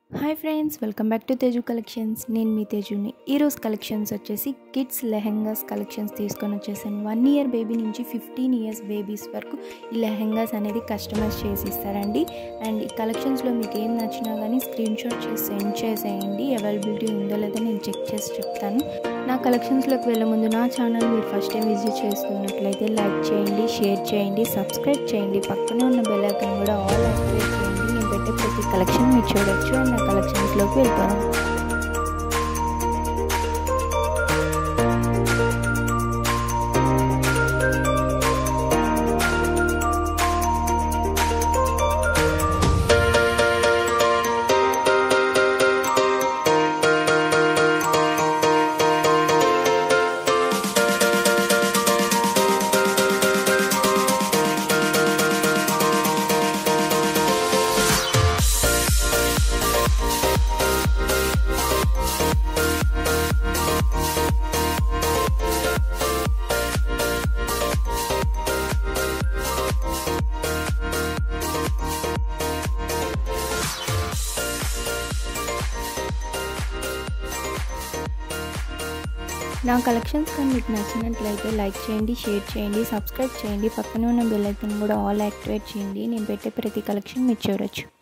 Hi friends, welcome back to Teju collections. నేను మీ తేజుని. ఈరోజు కలెక్షన్స్ వచ్చేసి కిడ్స్ లెహెంగాస్ కలెక్షన్స్ తీసుకొని వచ్చేసాను. 1 ఇయర్ బేబీ నుంచి 15 ఇయర్స్ బేబీస్ వరకు ఈ లెహెంగాస్ అనేది కస్టమైజ్ చేసి ఇస్తారండి. అండ్ ఈ కలెక్షన్స్లో మీకు ఏం నచ్చినా కానీ స్క్రీన్ షాట్ చేసి సెండ్ చేసేయండి. అవైలబిలిటీ ఉందో లేదో నేను చెక్ చేసి చెప్తాను. నా కలెక్షన్స్లోకి వెళ్ళే ముందు నా ఛానల్ మీరు ఫస్ట్ టైం విజిట్ చేస్తున్నట్లయితే లైక్ చేయండి, షేర్ చేయండి, సబ్స్క్రైబ్ చేయండి. పక్కనే ఉన్న బెల్ ఐకాన్ కూడా ఆల్ యాక్టివేట్ చేయండి. నేను పెట్టే ప్రతి కలెక్షన్ మీరు చూడొచ్చు. అండ్ నా కలెక్షన్స్లోకి వెళ్తాను. నా కలెక్షన్స్ కానీ మీకు నచ్చినట్లయితే లైక్ చేయండి, షేర్ చేయండి, సబ్స్క్రైబ్ చేయండి. పక్కనే ఉన్న బెల్ ఐకాన్ కూడా ఆల్ యాక్టివేట్ చేయండి. నేను పెట్టే ప్రతి కలెక్షన్ మీరు చూడొచ్చు.